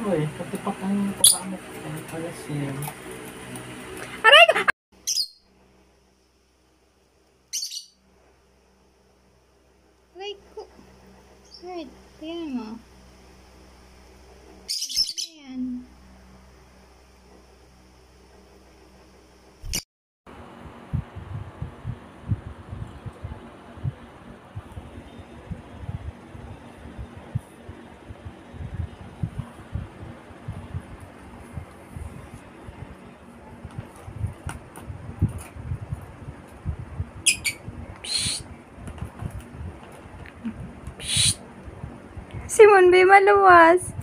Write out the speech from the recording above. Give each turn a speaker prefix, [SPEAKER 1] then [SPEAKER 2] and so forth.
[SPEAKER 1] ko eh. Pati pa kang pagkamot ko. Pala siya.
[SPEAKER 2] Aray ko! Aray ko! Right, tingnan mo. Ayan. Si Monbay maluwas.